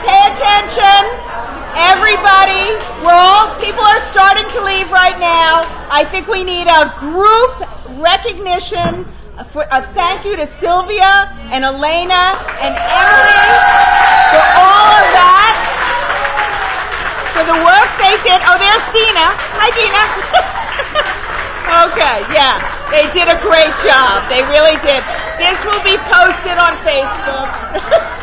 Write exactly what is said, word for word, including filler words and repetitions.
pay attention. Everybody, we're all, people are starting to leave right now. I think we need a group recognition, for a thank you to Sylvia and Elena and Emily for all of that, for the work they did. Oh, there's Dina. Hi, Dina. Okay, yeah, they did a great job. They really did. This will be posted on Facebook.